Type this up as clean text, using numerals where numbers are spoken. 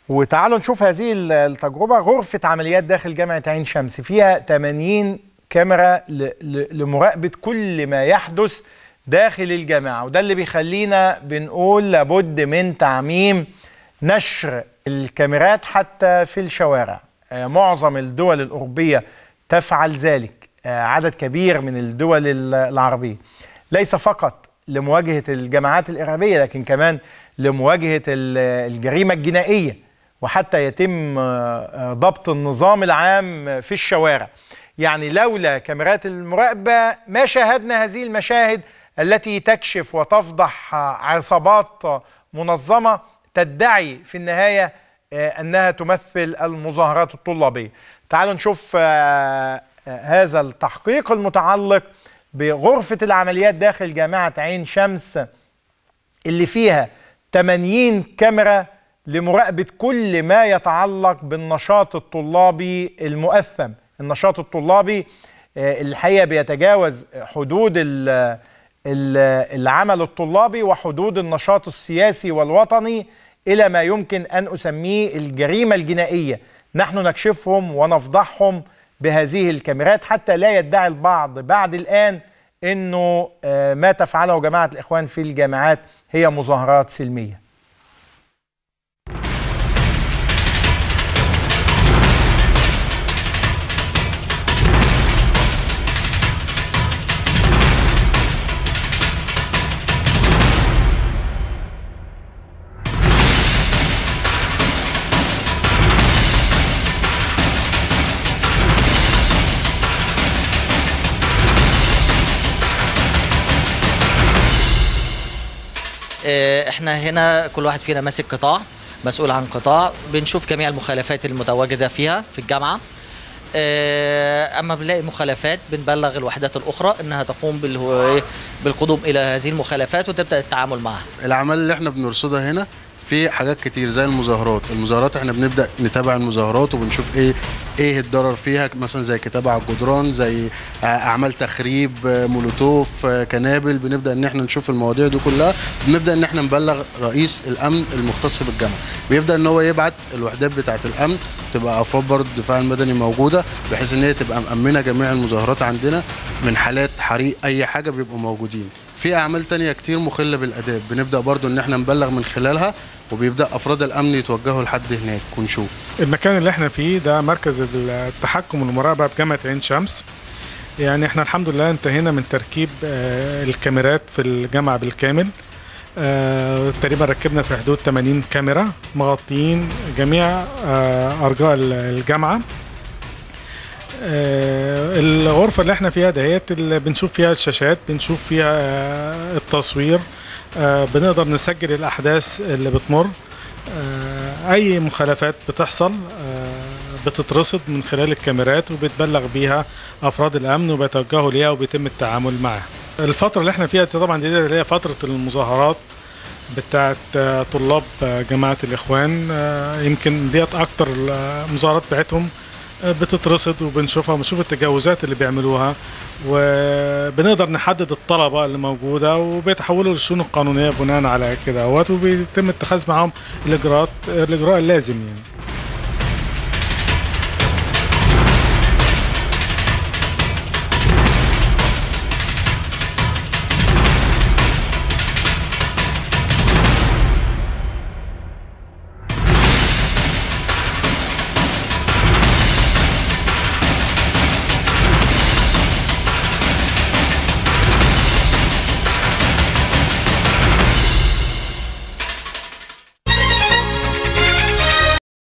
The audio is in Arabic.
وتعالوا نشوف هذه التجربة. غرفة عمليات داخل جامعة عين شمس فيها 80 كاميرا لمراقبة كل ما يحدث داخل الجامعة، وده اللي بيخلينا بنقول لابد من تعميم نشر الكاميرات حتى في الشوارع. معظم الدول الأوروبية تفعل ذلك، عدد كبير من الدول العربية، ليس فقط لمواجهة الجماعات الإرهابية لكن كمان لمواجهة الجريمة الجنائية، وحتى يتم ضبط النظام العام في الشوارع. يعني لولا كاميرات المراقبة ما شاهدنا هذه المشاهد التي تكشف وتفضح عصابات منظمة تدعي في النهاية أنها تمثل المظاهرات الطلابية. تعالوا نشوف هذا التحقيق المتعلق بغرفة العمليات داخل جامعة عين شمس اللي فيها 80 كاميرا لمراقبة كل ما يتعلق بالنشاط الطلابي المؤثم. النشاط الطلابي الحقيقة بيتجاوز حدود العمل الطلابي وحدود النشاط السياسي والوطني إلى ما يمكن أن أسميه الجريمة الجنائية. نحن نكشفهم ونفضحهم بهذه الكاميرات حتى لا يدعي البعض بعد الآن أنه ما تفعله جماعة الإخوان في الجامعات هي مظاهرات سلمية. احنا هنا كل واحد فينا ماسك قطاع، مسؤول عن قطاع، بنشوف جميع المخالفات المتواجده فيها في الجامعه. اما بنلاقي مخالفات بنبلغ الوحدات الاخرى انها تقوم بالقدوم الى هذه المخالفات وتبدا التعامل معها. الاعمال اللي احنا بنرصدها هنا في حاجات كتير زي المظاهرات احنا بنبدا نتابع المظاهرات وبنشوف ايه الضرر فيها، مثلا زي كتابة على الجدران، زي اعمال تخريب، مولوتوف، كنابل. بنبدا ان احنا نشوف المواضيع دي كلها، بنبدا ان احنا نبلغ رئيس الامن المختص بالجامعه، بيبدا ان هو يبعت الوحدات بتاعه الامن، تبقى افراد برضه الدفاع المدني موجوده بحيث ان هي تبقى مامنه جميع المظاهرات عندنا من حالات حريق اي حاجه، بيبقوا موجودين. في اعمال تانية كتير مخله بالاداب بنبدا برضو ان احنا نبلغ من خلالها، وبيبدا افراد الامن يتوجهوا لحد هناك ونشوف. المكان اللي احنا فيه ده مركز التحكم والمراقبه بجامعه عين شمس. يعني احنا الحمد لله انتهينا من تركيب الكاميرات في الجامعه بالكامل. تقريبا ركبنا في حدود 80 كاميرا مغطيين جميع ارجاء الجامعه. الغرفة اللي احنا فيها دهيت اللي بنشوف فيها الشاشات، بنشوف فيها التصوير، بنقدر نسجل الأحداث اللي بتمر. أي مخالفات بتحصل بتترصد من خلال الكاميرات وبتبلغ بيها أفراد الأمن وبيتوجهوا ليها وبيتم التعامل معها. الفترة اللي احنا فيها طبعا دي اللي هي فترة المظاهرات بتاعت طلاب جماعة الإخوان. يمكن ديت أكتر المظاهرات بتاعتهم بتترصد وبنشوفها وبنشوف التجاوزات اللي بيعملوها، وبنقدر نحدد الطلبة اللي موجودة وبيتحولوا للشؤون القانونية بناء على كده وبيتم اتخاذ معهم الإجراء اللازم يعني.